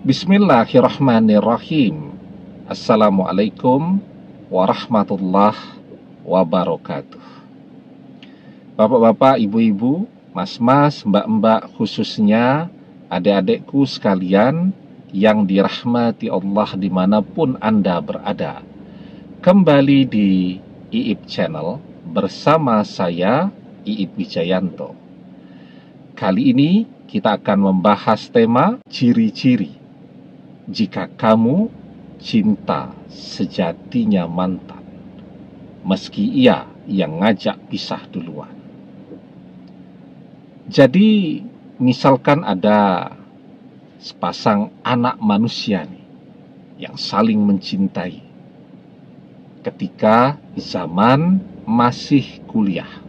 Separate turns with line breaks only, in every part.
Bismillahirrahmanirrahim. Assalamualaikum warahmatullahi wabarakatuh. Bapak-bapak, ibu-ibu, mas-mas, mbak-mbak, khususnya adik-adikku sekalian yang dirahmati Allah dimanapun Anda berada. Kembali di IIP Channel bersama saya, IIP Wijayanto. Kali ini kita akan membahas tema ciri-ciri jika kamu cinta sejatinya mantan, meski ia yang ngajak pisah duluan. Jadi, misalkan ada sepasang anak manusia nih yang saling mencintai ketika zaman masih kuliah.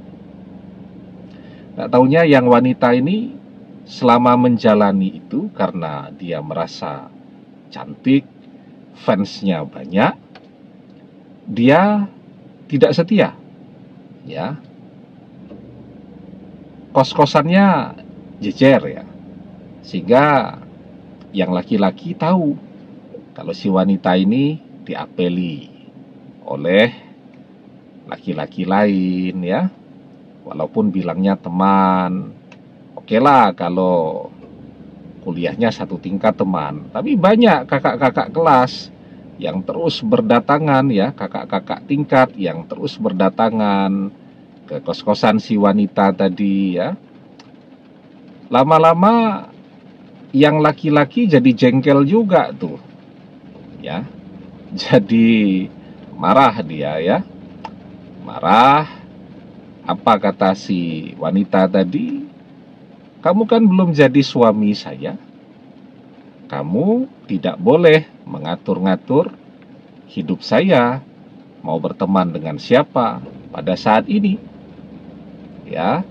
Tak taunya yang wanita ini selama menjalani itu karena dia merasa cantik, fansnya banyak, dia tidak setia, ya. Kos-kosannya jejer, ya, sehingga yang laki-laki tahu kalau si wanita ini diapeli oleh laki-laki lain, ya, walaupun bilangnya teman. Oke lah kalau kuliahnya satu tingkat teman, tapi banyak kakak-kakak kelas yang terus berdatangan, ya, kakak-kakak tingkat yang terus berdatangan ke kos-kosan si wanita tadi, ya. Lama-lama yang laki-laki jadi jengkel juga tuh, ya. Jadi marah dia, ya. Marah. Apa kata si wanita tadi? Kamu kan belum jadi suami saya. Kamu tidak boleh mengatur-ngatur hidup saya, mau berteman dengan siapa pada saat ini, ya.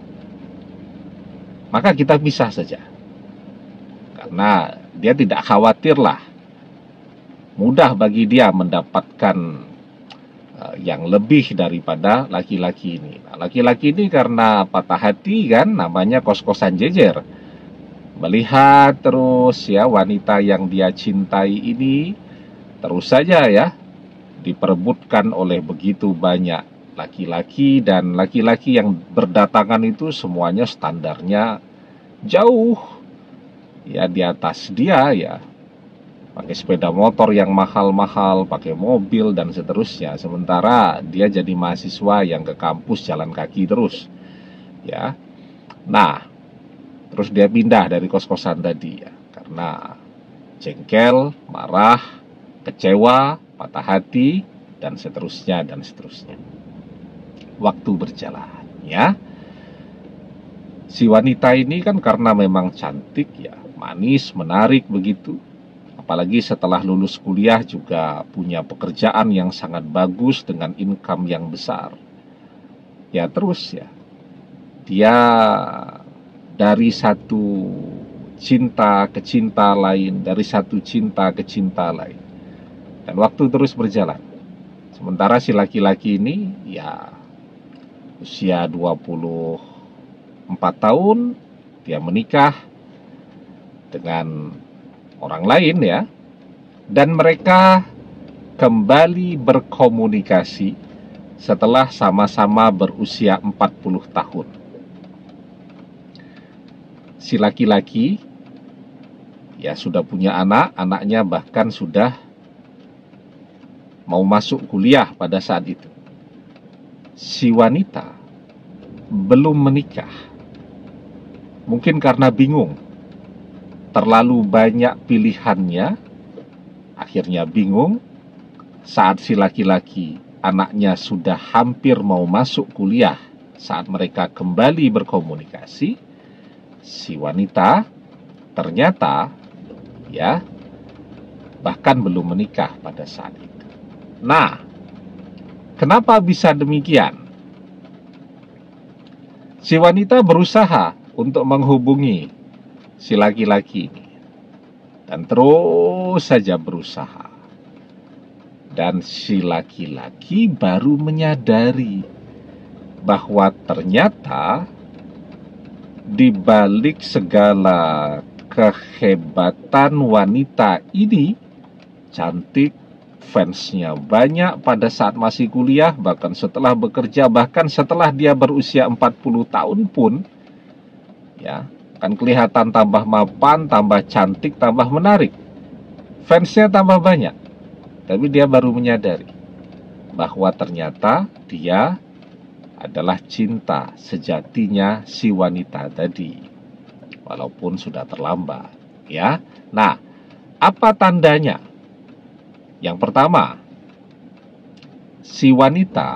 Maka kita pisah saja. Karena dia tidak khawatirlah, mudah bagi dia mendapatkan yang lebih daripada laki-laki ini. Nah, laki-laki ini karena patah hati kan, namanya kos-kosan jejer. Melihat terus, ya, wanita yang dia cintai ini terus saja, ya, diperebutkan oleh begitu banyak laki-laki, dan laki-laki yang berdatangan itu semuanya standarnya jauh, ya, di atas dia, ya. Pakai sepeda motor yang mahal-mahal, pakai mobil dan seterusnya. Sementara dia jadi mahasiswa yang ke kampus jalan kaki terus, ya. Nah, terus dia pindah dari kos-kosan tadi, ya, karena jengkel, marah, kecewa, patah hati dan seterusnya dan seterusnya. Waktu berjalan, ya. Si wanita ini kan karena memang cantik, ya, manis, menarik begitu. Apalagi setelah lulus kuliah juga punya pekerjaan yang sangat bagus dengan income yang besar. Ya terus, ya, dia dari satu cinta ke cinta lain, dari satu cinta ke cinta lain. Dan waktu terus berjalan. Sementara si laki-laki ini, ya, usia 24 tahun, dia menikah dengan orang lain, ya, dan mereka kembali berkomunikasi setelah sama-sama berusia 40 tahun. Si laki-laki, ya, sudah punya anak, anaknya bahkan sudah mau masuk kuliah pada saat itu. Si wanita belum menikah, mungkin karena bingung, terlalu banyak pilihannya, akhirnya bingung. Saat si laki-laki, anaknya sudah hampir mau masuk kuliah, saat mereka kembali berkomunikasi, si wanita ternyata, ya, bahkan belum menikah pada saat itu. Nah, kenapa bisa demikian? Si wanita berusaha untuk menghubungi si laki-laki ini, dan terus saja berusaha. Dan si laki-laki baru menyadari bahwa ternyata di balik segala kehebatan wanita ini cantik, fansnya banyak pada saat masih kuliah, bahkan setelah bekerja, bahkan setelah dia berusia 40 tahun pun, ya, kan kelihatan tambah mapan, tambah cantik, tambah menarik. Fansnya tambah banyak. Tapi dia baru menyadari bahwa ternyata dia adalah cinta sejatinya si wanita tadi, walaupun sudah terlambat, ya. Nah, apa tandanya? Yang pertama, si wanita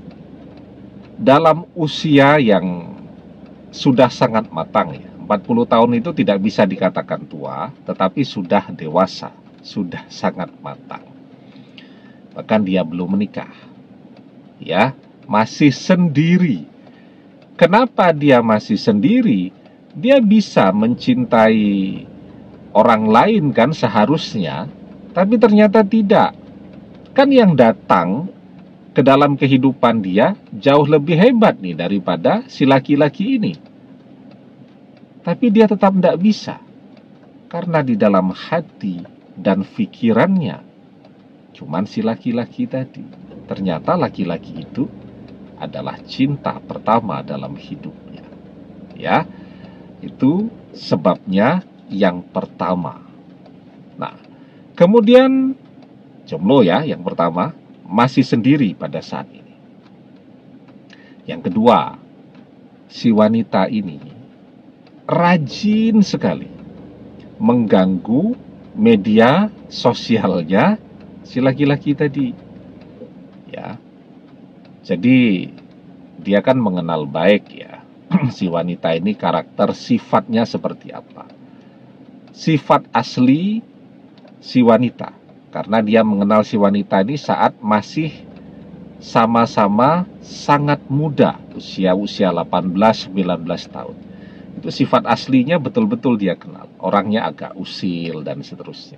dalam usia yang sudah sangat matang, ya. 40 tahun itu tidak bisa dikatakan tua, tetapi sudah dewasa, sudah sangat matang. Bahkan dia belum menikah, ya, masih sendiri. Kenapa dia masih sendiri? Dia bisa mencintai orang lain kan seharusnya, tapi ternyata tidak. Kan yang datang ke dalam kehidupan dia jauh lebih hebat nih daripada si laki-laki ini. Tapi dia tetap tidak bisa. Karena di dalam hati dan pikirannya cuman si laki-laki tadi. Ternyata laki-laki itu adalah cinta pertama dalam hidupnya. Ya, itu sebabnya yang pertama. Nah, kemudian jomblo ya, yang pertama, masih sendiri pada saat ini. Yang kedua, si wanita ini rajin sekali mengganggu media sosialnya si laki-laki tadi. Ya. Jadi dia kan mengenal baik ya si wanita ini karakter sifatnya seperti apa. Sifat asli si wanita, karena dia mengenal si wanita ini saat masih sama-sama sangat muda, usia 18-19 tahun. Itu sifat aslinya betul-betul dia kenal. Orangnya agak usil dan seterusnya.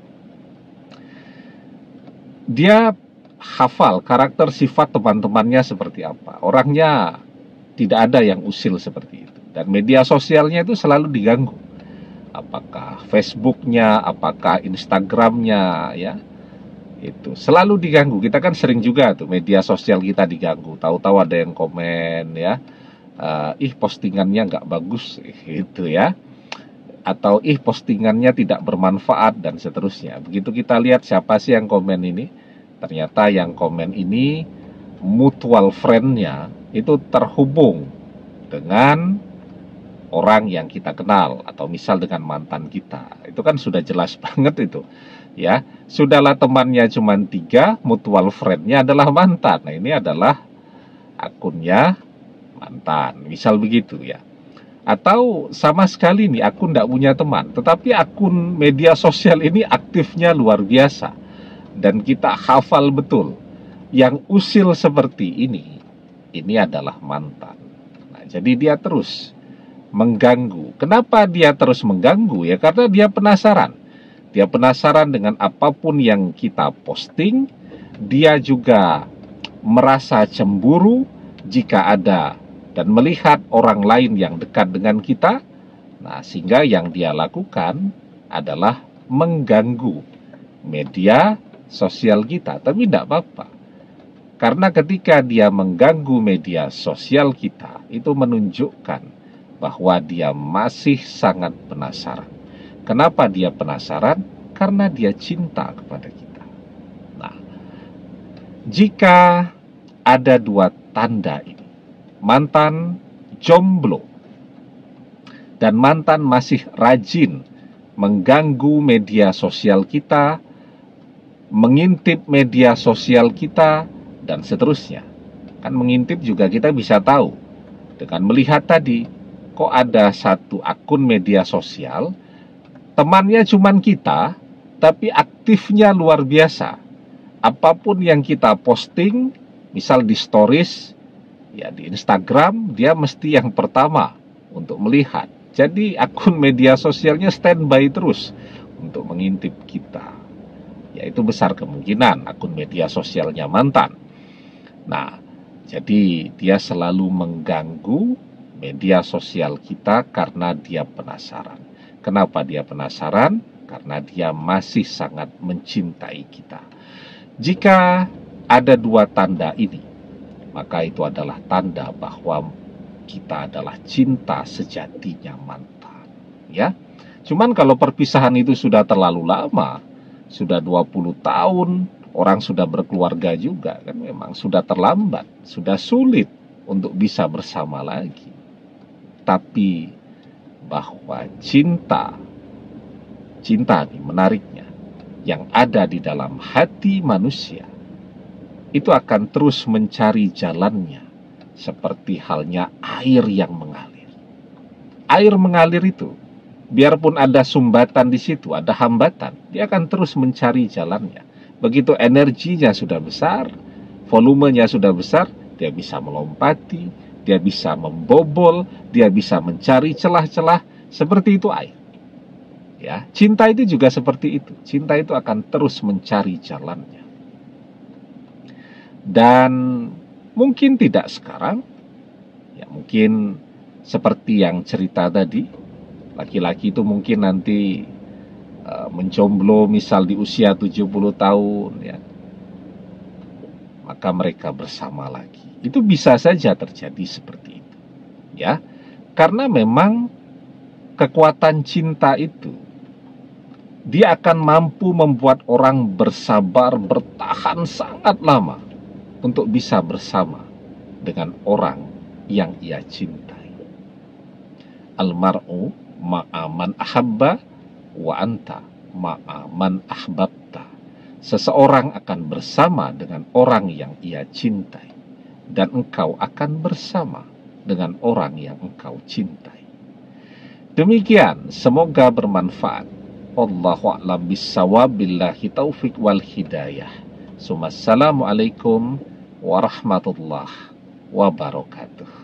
Dia hafal karakter sifat teman-temannya seperti apa. Orangnya tidak ada yang usil seperti itu. Dan media sosialnya itu selalu diganggu. Apakah Facebooknya, apakah Instagramnya, ya, itu selalu diganggu. Kita kan sering juga tuh media sosial kita diganggu. Tahu-tahu ada yang komen, ya, postingannya nggak bagus, gitu ya, atau postingannya tidak bermanfaat dan seterusnya. Begitu kita lihat siapa sih yang komen ini, ternyata yang komen ini mutual friend-nya itu terhubung dengan orang yang kita kenal, atau misal dengan mantan kita. Itu kan sudah jelas banget itu, ya. Sudahlah temannya cuma 3, mutual friend-nya adalah mantan. Nah, ini adalah akunnya mantan, misal begitu ya. Atau sama sekali nih akun tidak punya teman, tetapi akun media sosial ini aktifnya luar biasa. Dan kita hafal betul, yang usil seperti ini adalah mantan. Nah, jadi dia terus mengganggu. Kenapa dia terus mengganggu? Ya karena dia penasaran. Dia penasaran dengan apapun yang kita posting. Dia juga merasa cemburu jika ada dan melihat orang lain yang dekat dengan kita. Nah, sehingga yang dia lakukan adalah mengganggu media sosial kita. Tapi tidak apa-apa. Karena ketika dia mengganggu media sosial kita, itu menunjukkan bahwa dia masih sangat penasaran. Kenapa dia penasaran? Karena dia cinta kepada kita. Nah, jika ada 2 tanda ini, mantan jomblo dan mantan masih rajin mengganggu media sosial kita, mengintip media sosial kita, dan seterusnya. Kan mengintip juga kita bisa tahu dengan melihat tadi, kok ada satu akun media sosial, temannya cuman kita, tapi aktifnya luar biasa. Apapun yang kita posting, misal di stories, ya di Instagram, dia mesti yang pertama untuk melihat. Jadi akun media sosialnya standby terus untuk mengintip kita. Ya itu besar kemungkinan akun media sosialnya mantan. Nah, jadi dia selalu mengganggu media sosial kita karena dia penasaran. Kenapa dia penasaran? Karena dia masih sangat mencintai kita. Jika ada dua tanda ini, maka itu adalah tanda bahwa kita adalah cinta sejatinya mantan. Ya, cuman kalau perpisahan itu sudah terlalu lama, sudah 20 tahun, orang sudah berkeluarga juga, kan memang sudah terlambat, sudah sulit untuk bisa bersama lagi. Tapi bahwa cinta nih menariknya, yang ada di dalam hati manusia, itu akan terus mencari jalannya, seperti halnya air yang mengalir. Air mengalir itu, biarpun ada sumbatan di situ, ada hambatan, dia akan terus mencari jalannya. Begitu energinya sudah besar, volumenya sudah besar, dia bisa melompati, dia bisa membobol, dia bisa mencari celah-celah, seperti itu air. Ya, cinta itu juga seperti itu. Cinta itu akan terus mencari jalannya. Dan mungkin tidak sekarang, ya mungkin seperti yang cerita tadi, laki-laki itu mungkin nanti menjomblo misal di usia 70 tahun, ya, maka mereka bersama lagi. Itu bisa saja terjadi seperti itu, ya, karena memang kekuatan cinta itu, dia akan mampu membuat orang bersabar, bertahan sangat lama untuk bisa bersama dengan orang yang ia cintai. Almar'u ma'aman ahabba wa anta ma'aman ahbabta. Seseorang akan bersama dengan orang yang ia cintai, dan engkau akan bersama dengan orang yang engkau cintai. Demikian, semoga bermanfaat. Wallahu a'lam bissawab, billahi taufik wal hidayah. Assalamualaikum warahmatullahi wabarakatuh.